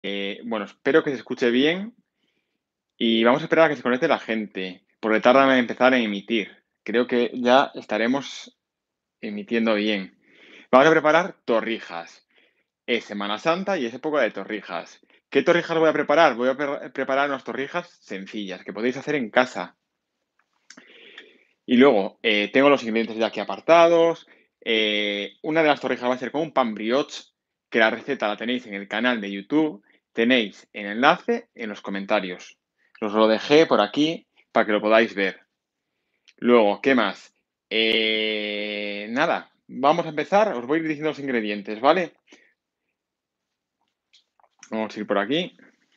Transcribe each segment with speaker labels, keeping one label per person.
Speaker 1: Bueno, espero que se escuche bien y vamos a esperar a que se conecte la gente, porque tardan en empezar a emitir. Creo que ya estaremos emitiendo bien. Vamos a preparar torrijas. Es Semana Santa y es época de torrijas. ¿Qué torrijas voy a preparar? Voy a preparar unas torrijas sencillas que podéis hacer en casa. Y luego, tengo los ingredientes ya aquí apartados. Una de las torrijas va a ser con un pan brioche, que la receta la tenéis en el canal de YouTube. Tenéis el enlace en los comentarios. Os lo dejé por aquí para que lo podáis ver. Luego, ¿qué más? Nada, vamos a empezar. Os voy a ir diciendo los ingredientes, ¿vale? Vamos a ir por aquí.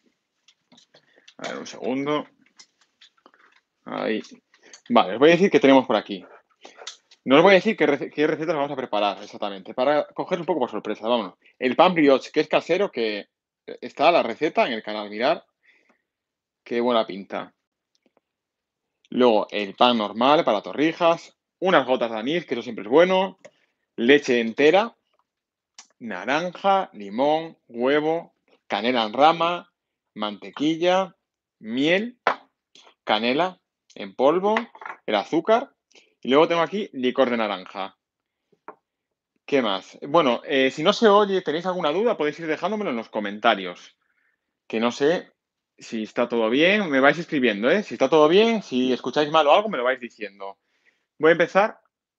Speaker 1: A ver, un segundo. Ahí. Vale, os voy a decir qué tenemos por aquí. No os voy a decir qué recetas vamos a preparar exactamente, para coger un poco por sorpresa, vámonos. El pan brioche, que es casero, que está la receta en el canal, mirad, qué buena pinta. Luego el pan normal para torrijas, unas gotas de anís, que eso siempre es bueno, leche entera, naranja, limón, huevo, canela en rama, mantequilla, miel, canela en polvo, el azúcar, y luego tengo aquí licor de naranja. ¿Qué más? Bueno, si no se oye, tenéis alguna duda, podéis ir dejándomelo en los comentarios. Que no sé si está todo bien, me vais escribiendo, ¿eh? Si está todo bien, si escucháis mal o algo, me lo vais diciendo. Voy a empezar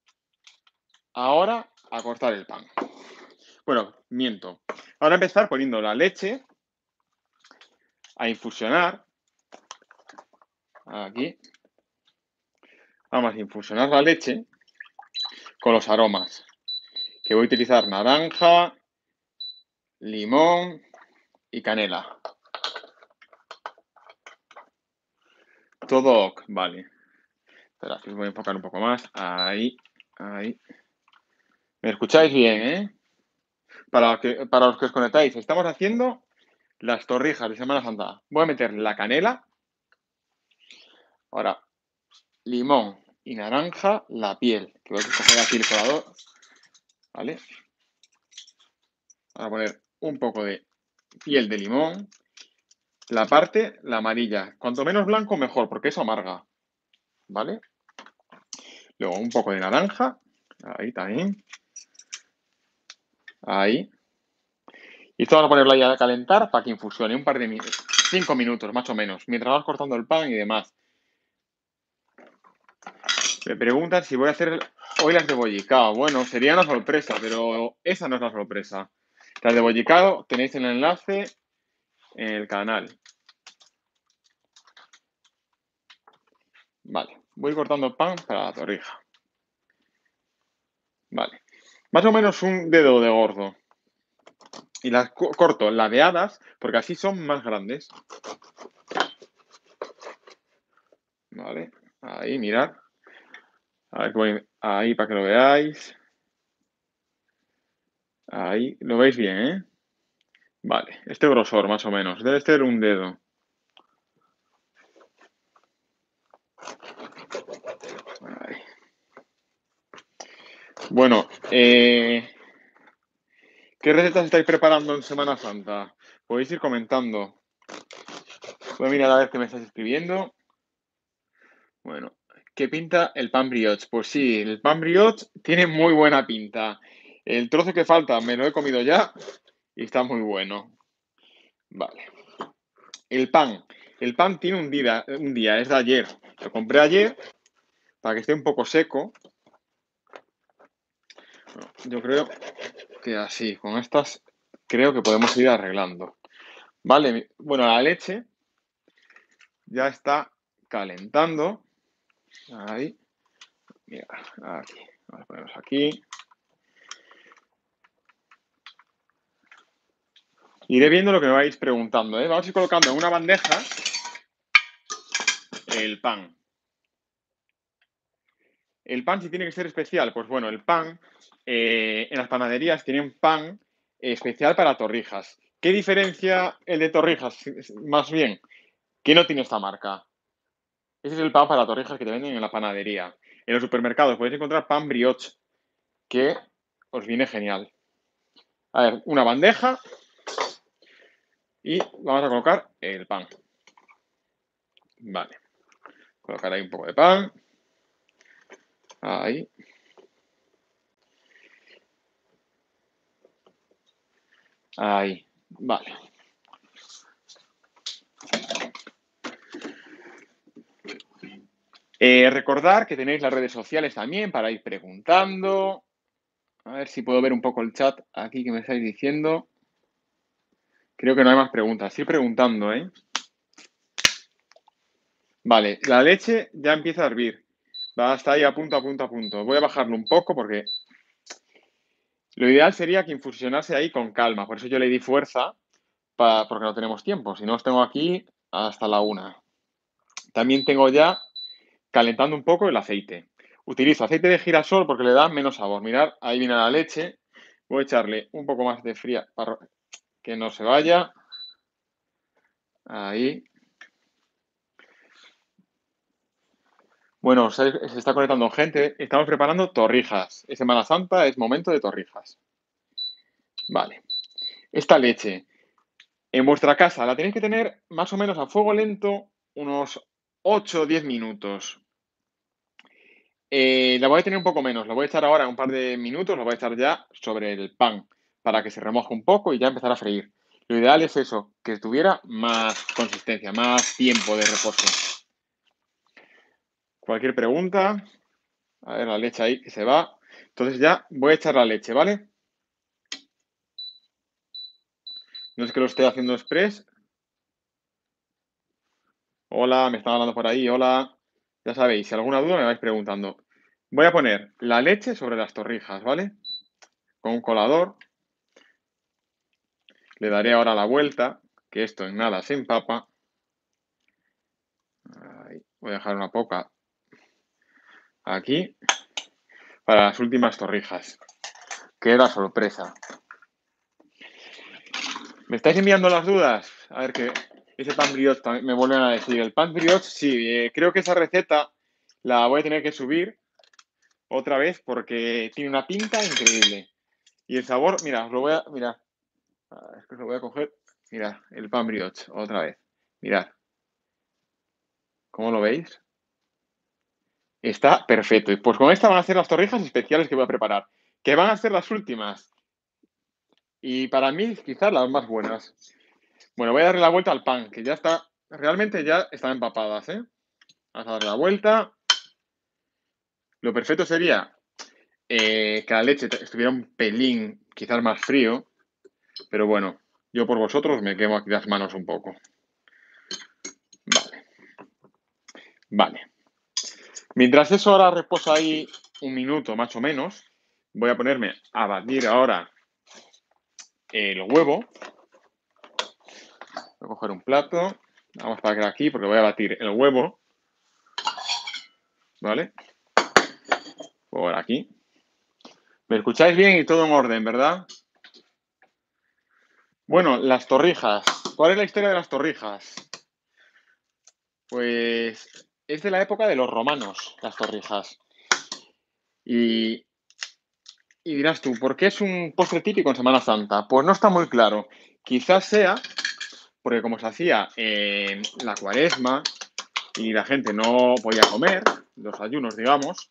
Speaker 1: ahora a cortar el pan. Bueno, miento. Ahora empezar poniendo la leche a infusionar. Aquí. Vamos a infusionar la leche con los aromas. Que voy a utilizar naranja, limón y canela. Todo ok, vale. Espera, que os voy a enfocar un poco más. Ahí, ahí. ¿Me escucháis bien, para los que os conectáis, estamos haciendo las torrijas de Semana Santa. Voy a meter la canela, ahora limón y naranja, la piel, que voy a coger aquí el colador, ¿vale? Voy a poner un poco de piel de limón, la amarilla. Cuanto menos blanco, mejor, porque eso amarga, ¿vale? Luego un poco de naranja, ahí también, ahí. Y esto vamos a ponerlo ahí a calentar para que infusione un par de 5 minutos, más o menos, mientras vas cortando el pan y demás. Me preguntan si voy a hacer hoy las de bollicao. Bueno, sería una sorpresa, pero esa no es la sorpresa. Las de bollicao tenéis el enlace en el canal. Vale, voy cortando el pan para la torrija. Vale, más o menos un dedo de gordo. Y las corto ladeadas porque así son más grandes. Vale, ahí, mirad. A ver, ahí para que lo veáis. Ahí, lo veis bien, ¿eh? Vale, este grosor más o menos. Debe ser un dedo. Ahí. Bueno, ¿qué recetas estáis preparando en Semana Santa? Podéis ir comentando. Voy a mirar a ver qué me estáis escribiendo. Bueno, ¿qué pinta el pan brioche? Pues sí, el pan brioche tiene muy buena pinta. El trozo que falta me lo he comido ya y está muy bueno. Vale. El pan. El pan tiene un día, es de ayer. Lo compré ayer para que esté un poco seco. Bueno, yo creo que así, con estas, creo que podemos ir arreglando. Vale, bueno, la leche ya está calentando. Ahí, mira, aquí. Vamos a ponerlos aquí. Iré viendo lo que me vais preguntando, ¿eh? Vamos a ir colocando en una bandeja el pan. El pan, si tiene que ser especial, pues bueno, el pan, en las panaderías tienen pan especial para torrijas. ¿Qué diferencia el de torrijas? Más bien, que no tiene esta marca. Ese es el pan para torrijas que te venden en la panadería. En los supermercados podéis encontrar pan brioche, que os viene genial. A ver, una bandeja. Y vamos a colocar el pan. Vale. Colocar ahí un poco de pan. Ahí. Ahí. Vale. Recordar que tenéis las redes sociales también para ir preguntando. A ver si puedo ver un poco el chat aquí que me estáis diciendo. Creo que no hay más preguntas. Estoy preguntando, ¿eh? Vale, la leche ya empieza a hervir. Va hasta ahí a punto, a punto, a punto. Voy a bajarlo un poco porque lo ideal sería que infusionase ahí con calma. Por eso yo le di fuerza, porque no tenemos tiempo. Si no, os tengo aquí hasta la 1. También tengo ya calentando un poco el aceite. Utilizo aceite de girasol porque le da menos sabor. Mirad, ahí viene la leche. Voy a echarle un poco más de fría para que no se vaya. Ahí. Bueno, se está conectando gente. Estamos preparando torrijas. Es Semana Santa, es momento de torrijas. Vale. Esta leche, en vuestra casa, la tenéis que tener más o menos a fuego lento unos 8 o 10 minutos. La voy a tener un poco menos. La voy a echar ahora un par de minutos. La voy a echar ya sobre el pan para que se remoje un poco y ya empezar a freír. Lo ideal es eso, que tuviera más consistencia, más tiempo de reposo. Cualquier pregunta. A ver, la leche ahí que se va. Entonces ya voy a echar la leche, ¿vale? No es que lo esté haciendo express. Hola, me están hablando por ahí. Hola. Ya sabéis, si alguna duda me vais preguntando. Voy a poner la leche sobre las torrijas, ¿vale? Con un colador. Le daré ahora la vuelta, que esto en nada se empapa. Ahí. Voy a dejar una poca aquí para las últimas torrijas. Queda sorpresa. ¿Me estáis enviando las dudas? A ver que ese pan brioche también me vuelven a decir. El pan brioche, sí, creo que esa receta la voy a tener que subir otra vez porque tiene una pinta increíble. Y el sabor, mira, os lo voy a. Mira, es que os lo voy a coger. Mira, el pan brioche, otra vez. Mirad. ¿Cómo lo veis? Está perfecto. Y pues con esta van a ser las torrijas especiales que voy a preparar. Que van a ser las últimas. Y para mí, quizás las más buenas. Bueno, voy a darle la vuelta al pan, que ya está. Realmente ya están empapadas, ¿eh? Vamos a darle la vuelta. Lo perfecto sería que la leche estuviera un pelín, quizás más frío. Pero bueno, yo por vosotros me quemo aquí las manos un poco. Vale. Vale. Mientras eso ahora reposa ahí un minuto más o menos, voy a ponerme a batir ahora el huevo. Voy a coger un plato. Vamos para acá aquí porque voy a batir el huevo. ¿Vale? Por aquí. ¿Me escucháis bien y todo en orden, verdad? Bueno, las torrijas. ¿Cuál es la historia de las torrijas? Pues es de la época de los romanos, las torrijas. Y, y dirás tú, ¿por qué es un postre típico en Semana Santa? Pues no está muy claro. Quizás sea porque como se hacía en la cuaresma y la gente no podía comer, los ayunos, digamos,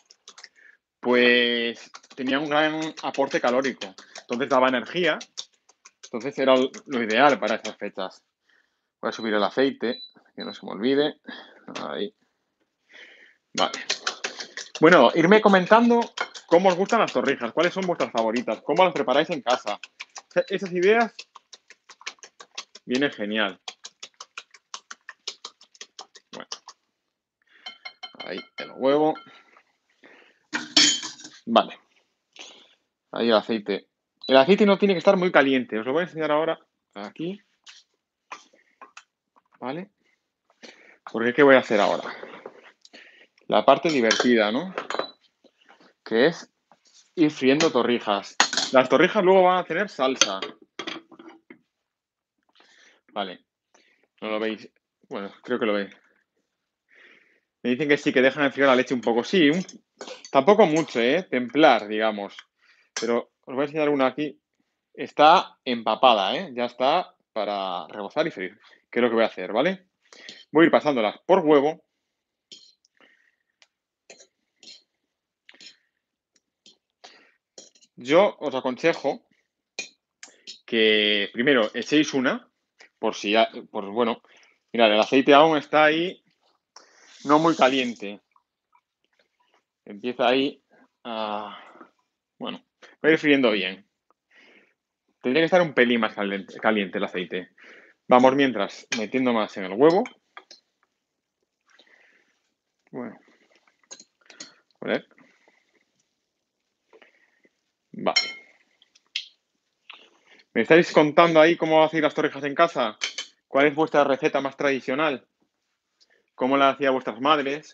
Speaker 1: pues tenía un gran aporte calórico. Entonces daba energía. Entonces era lo ideal para esas fechas. Voy a subir el aceite, que no se me olvide. Ahí. Vale. Bueno, irme comentando cómo os gustan las torrijas, cuáles son vuestras favoritas, cómo las preparáis en casa. Esas ideas vienen genial. Bueno, ahí el huevo. Vale. Ahí el aceite. El aceite no tiene que estar muy caliente. Os lo voy a enseñar ahora aquí. ¿Vale? Porque ¿qué voy a hacer ahora? La parte divertida, ¿no? Que es ir friendo torrijas. Las torrijas luego van a tener salsa. Vale. ¿No lo veis? Bueno, creo que lo veis. Me dicen que sí, que dejan enfriar la leche un poco. Sí, tampoco mucho, ¿eh? Templar, digamos. Pero os voy a enseñar una aquí. Está empapada, ¿eh? Ya está para rebozar y freír, que es lo que voy a hacer, ¿vale? Voy a ir pasándolas por huevo. Yo os aconsejo que primero echéis una, por si, bueno, mirad, el aceite aún está ahí, no muy caliente. Empieza ahí a, bueno, va a ir friendo bien. Tendría que estar un pelín más caliente el aceite. Vamos mientras metiendo más en el huevo. Bueno, poner. Vale. ¿Me estáis contando ahí cómo hacéis las torrijas en casa? ¿Cuál es vuestra receta más tradicional? ¿Cómo la hacían vuestras madres?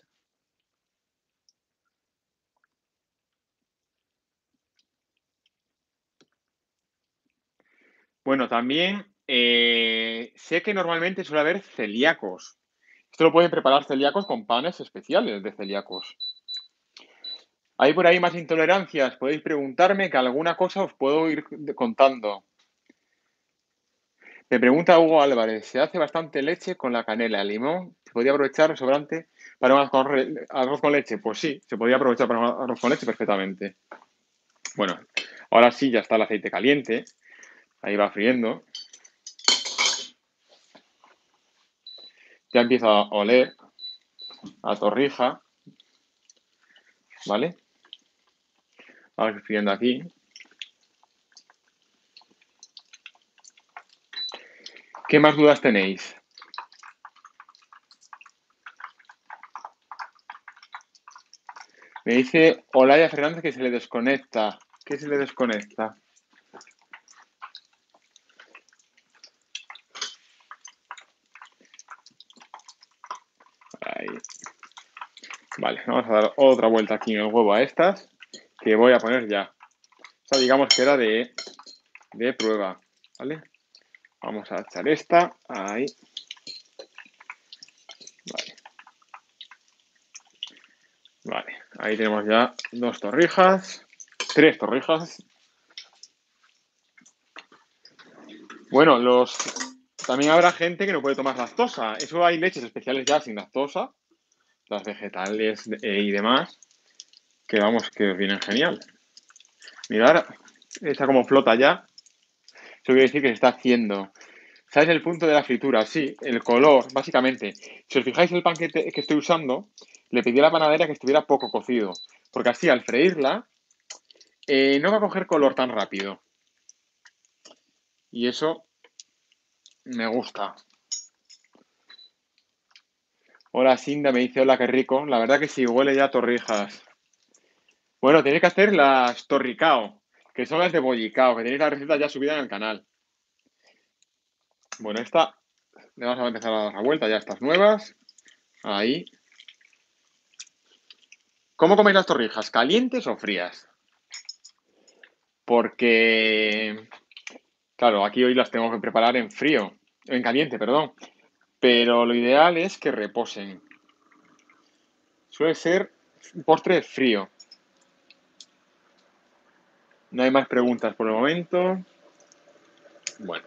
Speaker 1: Bueno, también sé que normalmente suele haber celíacos. Esto lo pueden preparar celíacos con panes especiales de celíacos. ¿Hay por ahí más intolerancias? Podéis preguntarme que alguna cosa os puedo ir contando. Me pregunta Hugo Álvarez, se hace bastante leche con la canela, el limón, ¿se podría aprovechar el sobrante para un arroz con leche? Pues sí, se podría aprovechar para un arroz con leche perfectamente. Bueno, ahora sí ya está el aceite caliente, ahí va friendo. Ya empieza a oler a torrija, ¿vale? Vamos friendo aquí. ¿Qué más dudas tenéis? Me dice Olaya Fernández que se le desconecta. ¿Qué se le desconecta? Ahí. Vale, vamos a dar otra vuelta aquí en el huevo a estas, que voy a poner ya. O sea, digamos que era de prueba, ¿vale? Vamos a echar esta, ahí. Vale. Vale, ahí tenemos ya 2 torrijas, 3 torrijas. Bueno, también habrá gente que no puede tomar lactosa. Eso hay leches especiales ya sin lactosa, las vegetales y demás, que vamos, que os vienen genial. Mirad, esta como flota ya. Eso quiere decir que se está haciendo. ¿Sabes el punto de la fritura? Sí, el color, básicamente. Si os fijáis el pan que estoy usando, le pedí a la panadera que estuviera poco cocido, porque así al freírla no va a coger color tan rápido. Y eso me gusta. Hola Sinda, me dice hola, qué rico. La verdad que sí, huele ya a torrijas. Bueno, tenéis que hacer las torricao, que son las de bollicao, que tenéis la receta ya subida en el canal. Bueno, esta le vamos a empezar a dar la vuelta, ya estas nuevas. Ahí. ¿Cómo coméis las torrijas? ¿Calientes o frías? Porque, claro, aquí hoy las tengo que preparar en frío, en caliente, perdón. Pero lo ideal es que reposen. Suele ser un postre frío. No hay más preguntas por el momento. Bueno.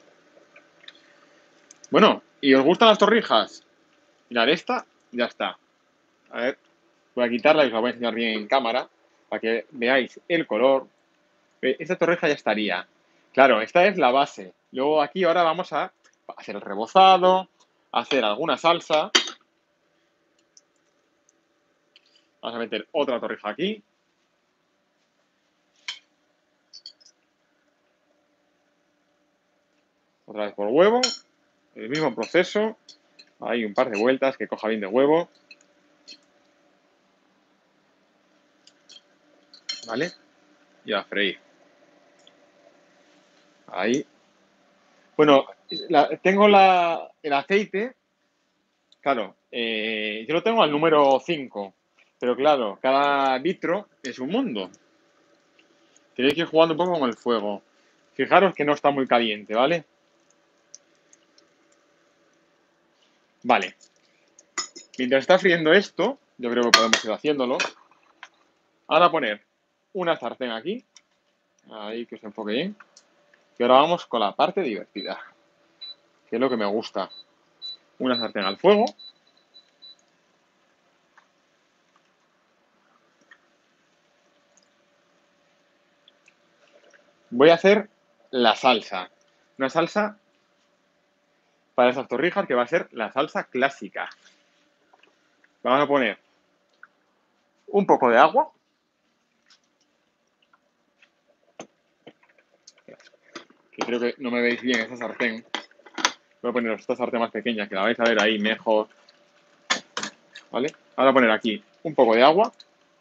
Speaker 1: Bueno, ¿y os gustan las torrijas? Mirad, esta ya está. A ver, voy a quitarla y os la voy a enseñar bien en cámara para que veáis el color. Esta torrija ya estaría. Claro, esta es la base. Luego aquí ahora vamos a hacer el rebozado, hacer alguna salsa. Vamos a meter otra torrija aquí. Otra vez por huevo. El mismo proceso. Ahí un par de vueltas que coja bien de huevo. ¿Vale? Y a freír. Ahí. Bueno, tengo el aceite. Claro, yo lo tengo al número 5. Pero claro, cada litro es un mundo. Tenéis que ir jugando un poco con el fuego. Fijaros que no está muy caliente, ¿vale? Vale. Mientras está friendo esto, yo creo que podemos ir haciéndolo. Ahora poner una sartén aquí. Ahí que se enfoque bien. Y ahora vamos con la parte divertida. que es lo que me gusta. Una sartén al fuego. Voy a hacer la salsa. Una salsa para esas torrijas que va a ser la salsa clásica. Vamos a poner un poco de agua. Que creo que no me veis bien esta sartén. Voy a poner esta sartén más pequeña, que la vais a ver ahí mejor. ¿Vale? Ahora voy a poner aquí un poco de agua.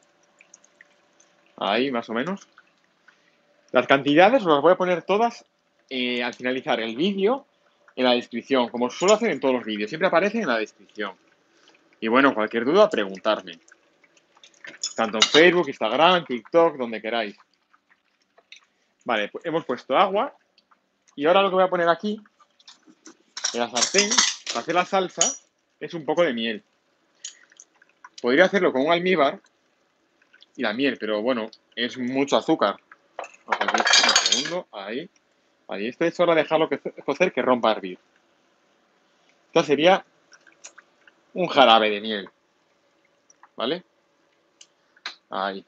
Speaker 1: Ahí, más o menos. Las cantidades os las voy a poner todas al finalizar el vídeo en la descripción, como suelo hacer en todos los vídeos. Siempre aparecen en la descripción. Y bueno, cualquier duda, preguntarme. Tanto en Facebook, Instagram, TikTok, donde queráis. Vale, pues hemos puesto agua. Y ahora lo que voy a poner aquí, en la sartén, para hacer la salsa, es un poco de miel. Podría hacerlo con un almíbar y la miel, pero bueno, es mucho azúcar. Vamos aquí, un segundo, ahí. Ahí, esto es hora de dejarlo cocer que rompa a hervir. Esto sería un jarabe de miel. ¿Vale? Ahí.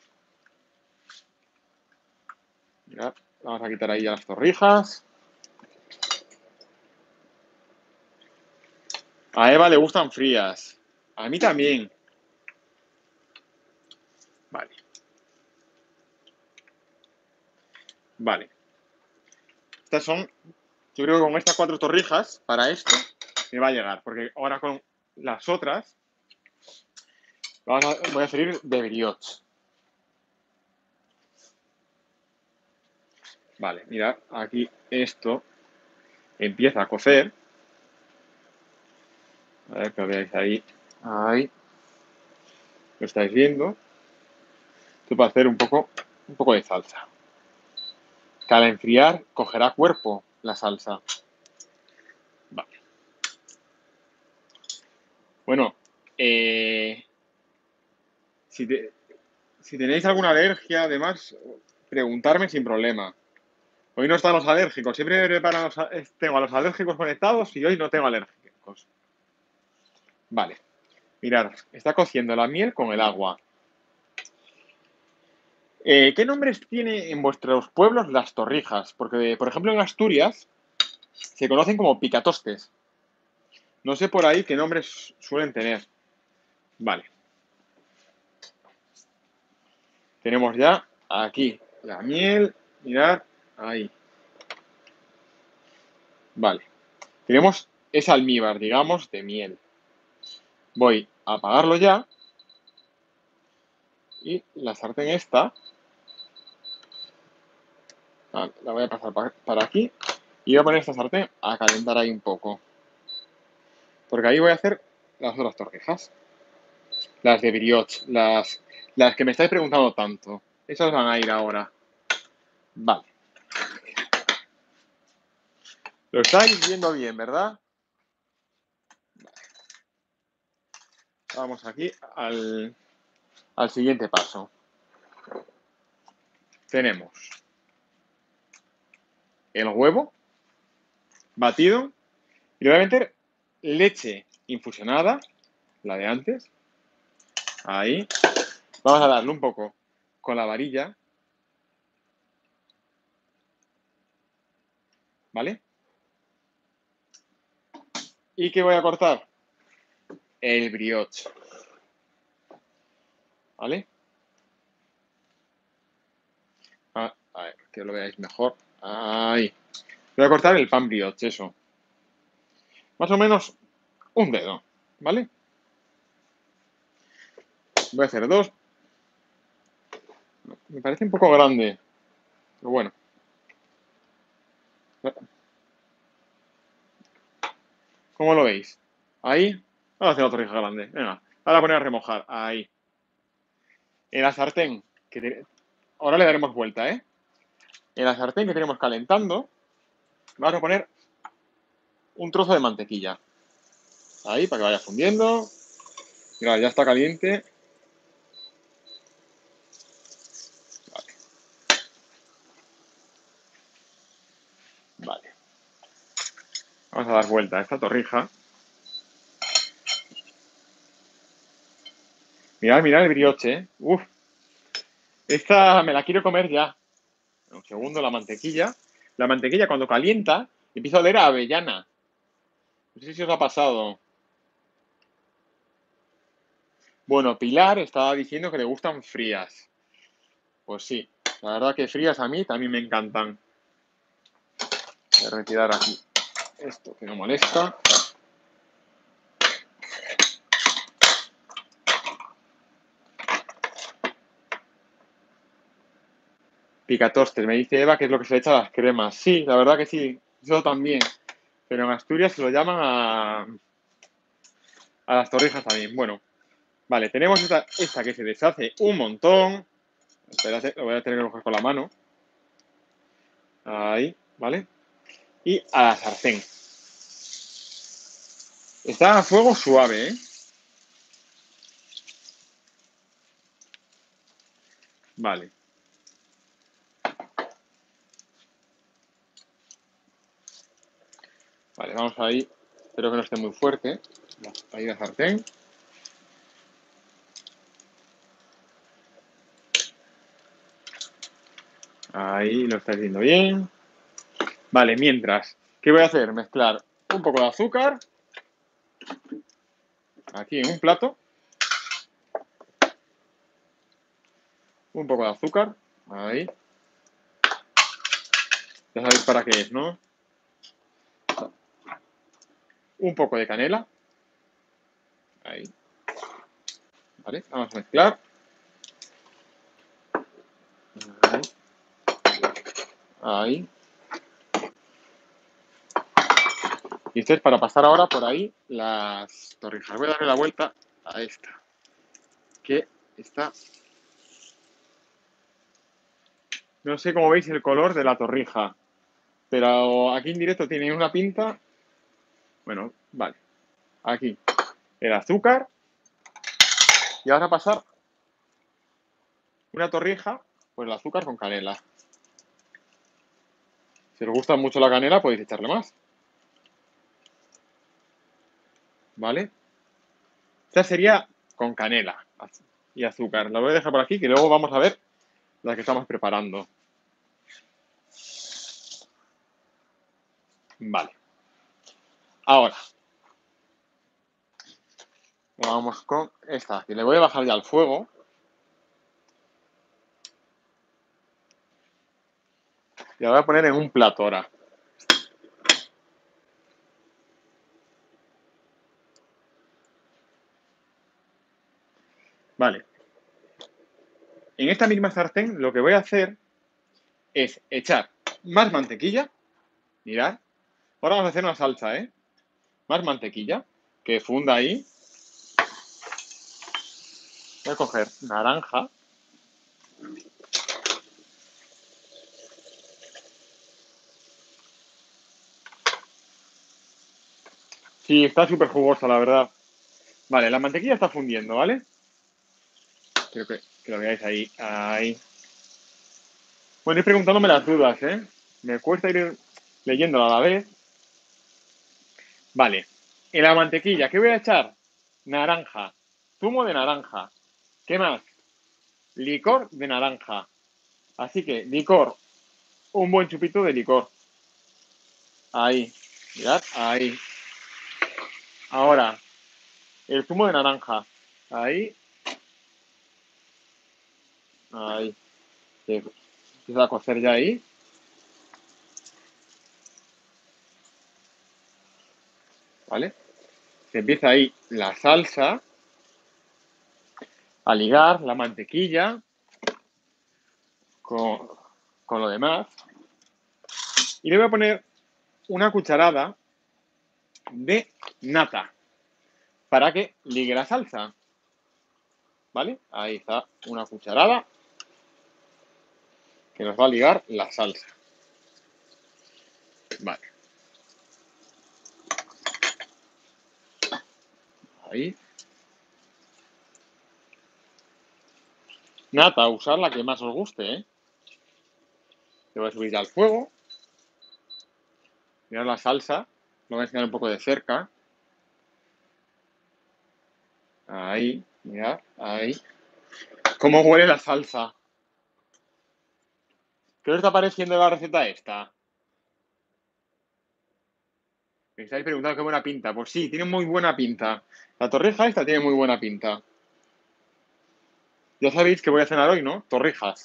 Speaker 1: Mirad, vamos a quitar ahí ya las torrijas. A Eva le gustan frías. A mí también. Vale. Vale. Estas son, yo creo que con estas 4 torrijas, para esto, me va a llegar. Porque ahora con las otras, voy a servir de brioche. Vale, mirad, aquí esto empieza a cocer. A ver que lo veáis ahí. Ahí. Lo estáis viendo. Esto para hacer un poco de salsa. Que al enfriar cogerá cuerpo la salsa. Vale. Bueno, si tenéis alguna alergia, además, preguntarme sin problema. Hoy no están los alérgicos. Siempre tengo a los alérgicos conectados y hoy no tengo alérgicos. Vale. Mirad, está cociendo la miel con el agua. ¿Qué nombres tiene en vuestros pueblos las torrijas? Porque, por ejemplo, en Asturias se conocen como picatostes. No sé por ahí qué nombres suelen tener. Vale. Tenemos ya aquí la miel. Mirad, ahí. Vale. Tenemos ese almíbar, digamos, de miel. Voy a apagarlo ya. Y la sartén esta, la voy a pasar para aquí. Y voy a poner esta sartén a calentar ahí un poco. Porque ahí voy a hacer las otras torrijas. Las de brioche, las que me estáis preguntando tanto. Esas van a ir ahora. Vale. Lo estáis viendo bien, ¿verdad? Vamos aquí al siguiente paso. Tenemos el huevo batido y le voy a meter leche infusionada, la de antes. Ahí. Vamos a darle un poco con la varilla. ¿Vale? ¿Y qué voy a cortar? El brioche. ¿Vale? A ver, que lo veáis mejor. Ahí. Voy a cortar el pan brioche, eso. Más o menos un dedo, ¿vale? Voy a hacer 2. Me parece un poco grande, pero bueno. ¿Cómo lo veis? Ahí. Vamos a hacer otra torrija grande. Venga, ahora poner a remojar. Ahí. En la sartén, ahora le daremos vuelta, ¿eh? En la sartén que tenemos calentando, vamos a poner un trozo de mantequilla. Ahí, para que vaya fundiendo. Mira, ya está caliente. Vale. Vale. Vamos a dar vuelta a esta torrija. Mirad, mirad el brioche, ¿eh? Uf. Esta me la quiero comer ya. Un segundo, la mantequilla. La mantequilla cuando calienta empieza a oler a avellana. No sé si os ha pasado. Bueno, Pilar estaba diciendo que le gustan frías. Pues sí, la verdad que frías a mí también me encantan. Voy a retirar aquí esto que no molesta. Picatostes, me dice Eva que es lo que se le echa a las cremas. Sí, la verdad que sí, yo también. Pero en Asturias se lo llaman a las torrijas también. Bueno, vale, tenemos esta que se deshace un montón. Espérate, lo voy a tener que coger con la mano. Ahí, ¿vale? Y a la sartén. Está a fuego suave, ¿eh? Vale. Vale, vamos ahí. Espero que no esté muy fuerte. Ahí la sartén. Ahí lo estáis viendo bien. Vale, mientras, ¿qué voy a hacer? Mezclar un poco de azúcar. Aquí en un plato. Un poco de azúcar. Ahí. Ya sabéis para qué es, ¿no? Un poco de canela. Ahí. Vale, vamos a mezclar. Ahí. Ahí. Y esto es para pasar ahora por ahí las torrijas. Voy a darle la vuelta a esta. Que está... No sé cómo veis el color de la torrija. Pero aquí en directo tiene una pinta. Bueno, vale. Aquí el azúcar. Y ahora pasar una torrija, pues el azúcar con canela. Si os gusta mucho la canela, podéis echarle más. ¿Vale? Esta sería con canela y azúcar. La voy a dejar por aquí, que luego vamos a ver la que estamos preparando. Vale. Ahora. Vamos con esta, que le voy a bajar ya al fuego. Y la voy a poner en un plato ahora. Vale. En esta misma sartén lo que voy a hacer es echar más mantequilla. Mirad. Ahora vamos a hacer una salsa, ¿eh? Más mantequilla. Que funda ahí. Voy a coger naranja. Sí, está súper jugosa, la verdad. Vale, la mantequilla está fundiendo, ¿vale? Creo que lo veáis ahí. Ahí. Bueno, ir preguntándome las dudas, ¿eh? Me cuesta ir leyéndola a la vez. Vale. En la mantequilla, ¿qué voy a echar? Naranja. Zumo de naranja. ¿Qué más? Licor de naranja. Así que, licor. Un buen chupito de licor. Ahí. Mirad, ahí. Ahora, el zumo de naranja. Ahí. Ahí. Empieza a cocer ya ahí. ¿Vale? Se empieza ahí la salsa a ligar la mantequilla con, con lo demás. Y le voy a poner una cucharada de nata para que ligue la salsa. ¿Vale? Ahí está una cucharada que nos va a ligar la salsa. Vale. Ahí. Nata, usar la que más os guste, ¿eh? Le voy a subir ya al fuego. Mirad la salsa, Lo voy a enseñar un poco de cerca. Ahí, mirad, ahí. ¿Cómo huele la salsa? ¿Qué os está pareciendo la receta esta? Me estáis preguntando qué buena pinta. Pues sí, tiene muy buena pinta. La torrija esta tiene muy buena pinta. Ya sabéis que voy a cenar hoy, ¿no? Torrijas.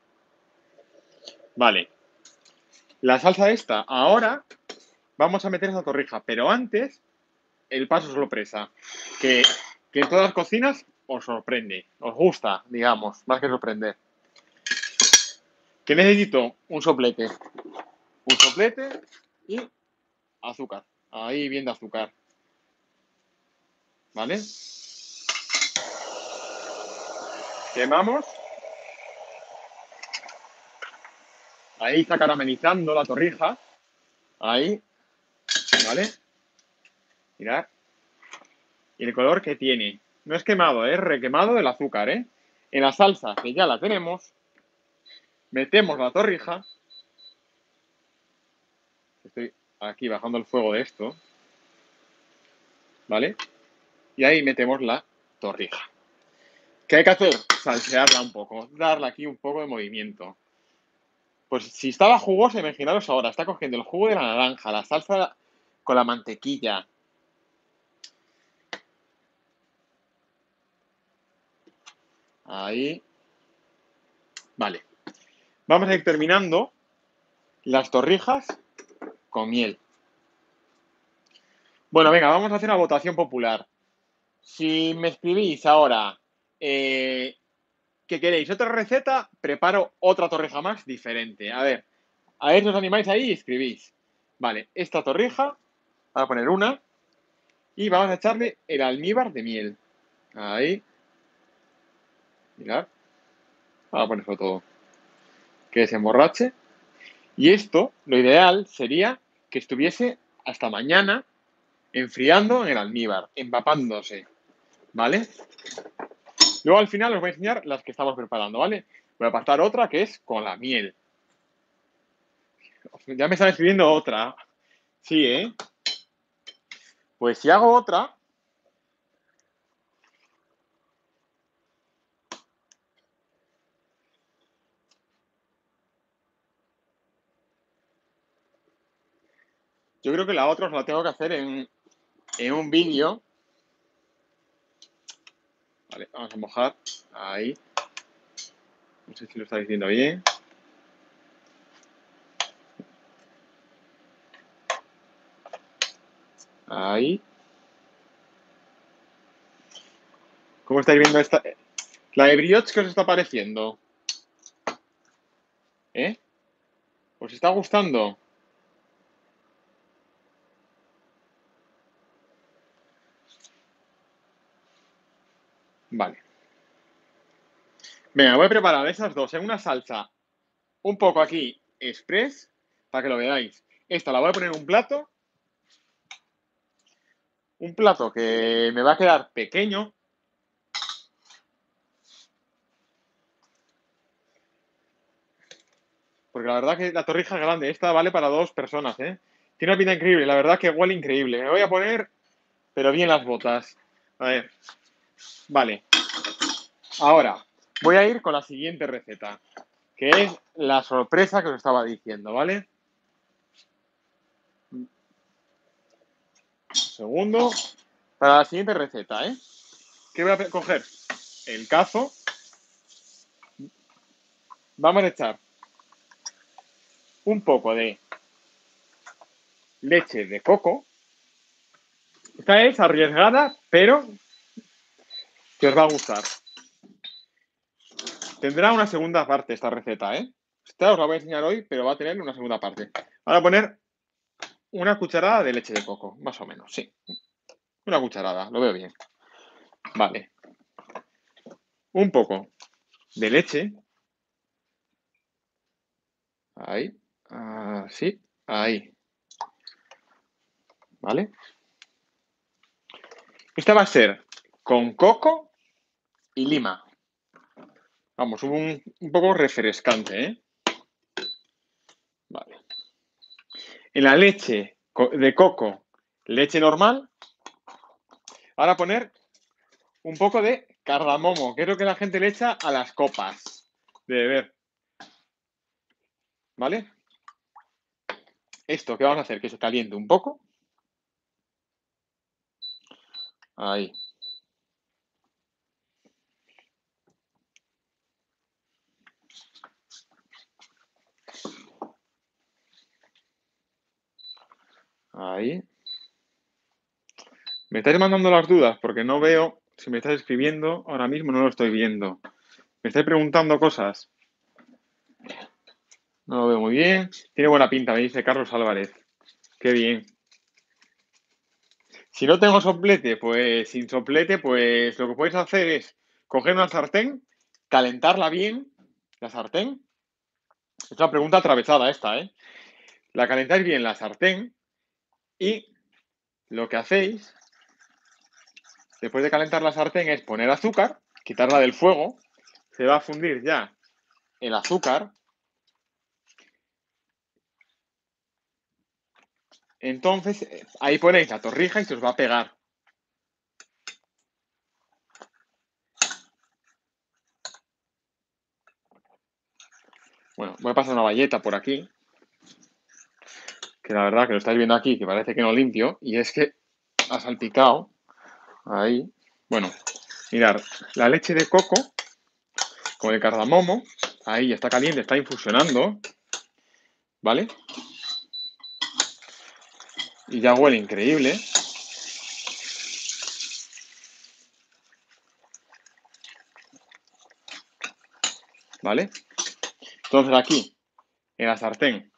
Speaker 1: Vale. La salsa esta, ahora vamos a meter esa torrija, pero antes el paso sorpresa. Que, que en todas las cocinas os sorprende, os gusta, digamos, más que sorprender. ¿Qué necesito? Un soplete. Un soplete y azúcar. Ahí bien de azúcar. ¿Vale? Quemamos. Ahí está caramelizando la torrija. Ahí. ¿Vale? Mirad. Y el color que tiene. No es quemado, es requemado del azúcar, ¿eh? En la salsa, que ya la tenemos, metemos la torrija. Estoy aquí bajando el fuego de esto. ¿Vale? Y ahí metemos la torrija. ¿Qué hay que hacer? Salsearla un poco, darle aquí un poco de movimiento. Pues si estaba jugosa, imaginaros ahora, está cogiendo el jugo de la naranja, la salsa con la mantequilla. Ahí. Vale. Vamos a ir terminando las torrijas con miel. Bueno, venga, vamos a hacer una votación popular. Si me escribís ahora que queréis otra receta, preparo otra torrija más diferente. A ver si os animáis ahí y escribís. Vale, esta torrija, voy a poner una y vamos a echarle el almíbar de miel. Ahí. Mirad. Vamos a ponerlo todo. Que se emborrache. Y esto, lo ideal sería que estuviese hasta mañana enfriando en el almíbar, empapándose. ¿Vale? Luego al final os voy a enseñar las que estamos preparando, ¿vale? Voy a apartar otra que es con la miel. Ya me están escribiendo otra. Sí, ¿eh? Pues si hago otra, yo creo que la otra os la tengo que hacer en un vídeo. Vale, vamos a mojar. Ahí. No sé si lo estáis viendo bien. Ahí. ¿Cómo estáis viendo esta? La de brioche, ¿qué os está pareciendo? ¿Eh? ¿Os está gustando? Vale. Venga, voy a preparar esas dos en una salsa un poco aquí express para que lo veáis. Esta la voy a poner en un plato. Un plato que me va a quedar pequeño. Porque la verdad que la torrija es grande. Esta vale para dos personas, ¿eh? Tiene una pinta increíble. La verdad que huele increíble. Me voy a poner, pero bien las botas. A ver. Vale. Ahora, voy a ir con la siguiente receta. Que es la sorpresa que os estaba diciendo, ¿vale? Un segundo. Para la siguiente receta, ¿eh? ¿Qué voy a coger? El cazo. Vamos a echar un poco de leche de coco. Esta es arriesgada, pero que os va a gustar. Tendrá una segunda parte esta receta, ¿eh? Esta os la voy a enseñar hoy, pero va a tener una segunda parte. Voy a poner una cucharada de leche de coco, más o menos, sí. Una cucharada, lo veo bien. Vale. Un poco de leche. Ahí. Así. Ahí. ¿Vale? Esta va a ser con coco y lima. Vamos, un poco refrescante, ¿eh? Vale. En la leche de coco, leche normal. Ahora poner un poco de cardamomo, que es lo que la gente le echa a las copas de beber. ¿Vale? Esto que vamos a hacer, que se caliente un poco. Ahí. Ahí. Me estáis mandando las dudas porque no veo si me estáis escribiendo. Ahora mismo no lo estoy viendo. Me estáis preguntando cosas. No lo veo muy bien. Tiene buena pinta, me dice Carlos Álvarez. Qué bien. Si no tengo soplete, pues sin soplete, pues lo que podéis hacer es coger una sartén, calentarla bien, la sartén. Es una pregunta atravesada esta, ¿eh? La calentáis bien la sartén y lo que hacéis después de calentar la sartén es poner azúcar, quitarla del fuego, se va a fundir ya el azúcar. Entonces, ahí ponéis la torrija y se os va a pegar. Bueno, voy a pasar una bayeta por aquí, que la verdad que lo estáis viendo aquí, que parece que no limpio, y es que ha salpicado. Ahí. Bueno, mirad, la leche de coco con el cardamomo, ahí está caliente, está infusionando, ¿vale? Y ya huele increíble. ¿Vale? Entonces aquí, en la sartén.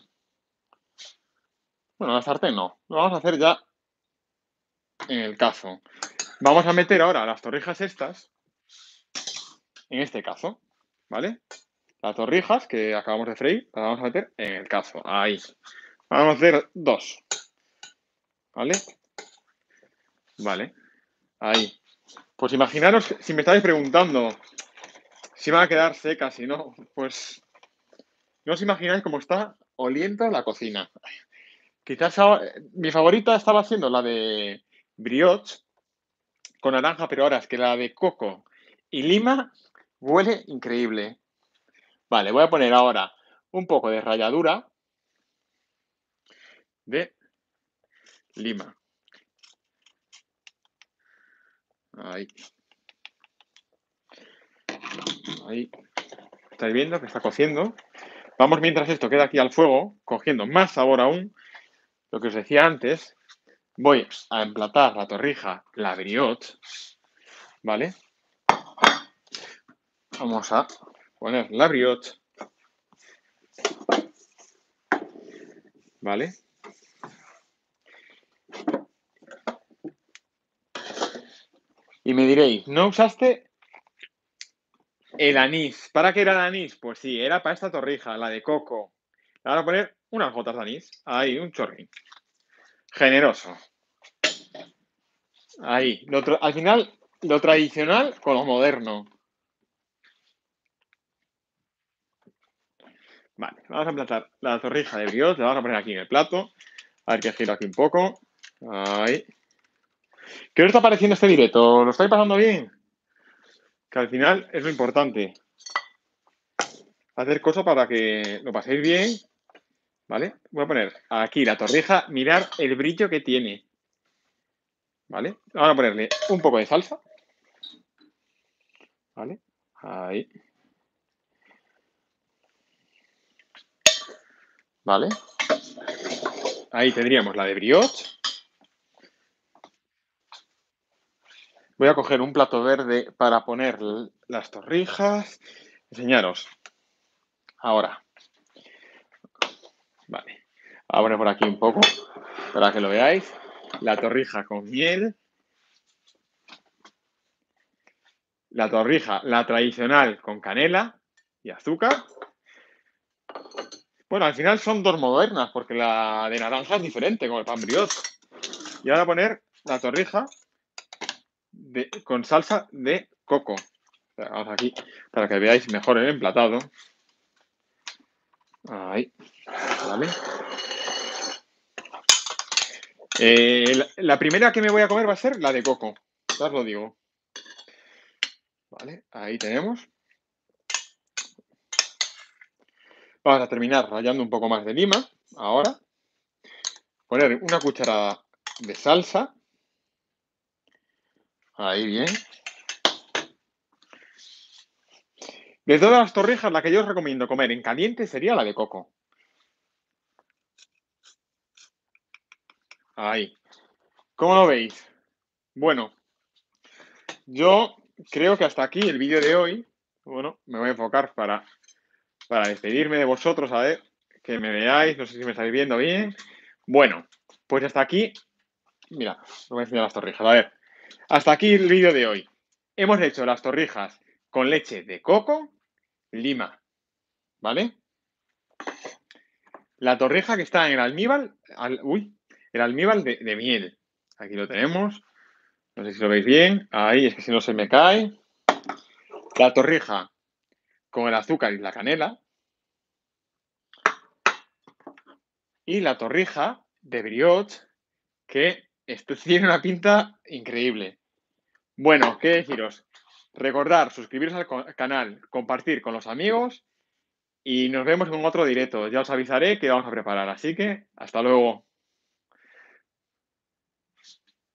Speaker 1: Bueno, la sartén no. Lo vamos a hacer ya en el cazo. Vamos a meter ahora las torrijas estas, en este cazo, ¿vale? Las torrijas que acabamos de freír, las vamos a meter en el cazo. Ahí. Vamos a hacer dos. ¿Vale? Vale. Ahí. Pues imaginaros, si me estáis preguntando si van a quedar secas, si no, pues no os imagináis cómo está oliendo la cocina. Quizás mi favorita estaba siendo la de brioche con naranja, pero ahora es que la de coco y lima huele increíble. Vale, voy a poner ahora un poco de ralladura de lima. Ahí. Ahí. ¿Estáis viendo que está cociendo? Vamos mientras esto queda aquí al fuego, cogiendo más sabor aún. Lo que os decía antes, voy a emplatar la torrija, la brioche, ¿vale? Vamos a poner la brioche, ¿vale? Y me diréis, ¿no usaste el anís? ¿Para qué era el anís? Pues sí, era para esta torrija, la de coco. Le voy a poner unas gotas de anís. Ahí, un chorrín. Generoso. Ahí. Al final, lo tradicional con lo moderno. Vale, vamos a emplatar la torrija de brioche. La vamos a poner aquí en el plato. A ver que giro aquí un poco. Ahí. ¿Qué os está pareciendo este directo? ¿Lo estáis pasando bien? Que al final es lo importante. Hacer cosas para que lo paséis bien. ¿Vale? Voy a poner aquí la torrija. Mirad el brillo que tiene. ¿Vale? Vamos a ponerle un poco de salsa. ¿Vale? Ahí. ¿Vale? Ahí tendríamos la de brioche. Voy a coger un plato verde para poner las torrijas. Enseñaros. Ahora. Vale. Voy a poner por aquí un poco para que lo veáis. La torrija con miel. La torrija, la tradicional con canela y azúcar. Bueno, al final son dos modernas porque la de naranja es diferente con el pan brioche. Y ahora voy a poner la torrija con salsa de coco. Vamos aquí para que veáis mejor el emplatado. Ahí. ¿Vale? La primera que me voy a comer va a ser la de coco. Ya os lo digo. Vale, ahí tenemos. Vamos a terminar rallando un poco más de lima. Ahora. Poner una cucharada de salsa. Ahí bien. De todas las torrijas, la que yo os recomiendo comer en caliente sería la de coco. Ahí. ¿Cómo lo veis? Bueno, yo creo que hasta aquí el vídeo de hoy. Bueno, me voy a enfocar para despedirme de vosotros, a ver, que me veáis, no sé si me estáis viendo bien. Bueno, pues hasta aquí, mira, os voy a enseñar las torrijas, a ver, hasta aquí el vídeo de hoy. Hemos hecho las torrijas con leche de coco, lima, ¿vale? La torrija que está en el almíbar, el almíbar de miel. Aquí lo tenemos, no sé si lo veis bien, ahí es que si no se me cae. La torrija con el azúcar y la canela. Y la torrija de brioche, que esto tiene una pinta increíble. Bueno, qué deciros. Recordar, suscribiros al canal, compartir con los amigos y nos vemos en otro directo. Ya os avisaré que vamos a preparar. Así que, hasta luego.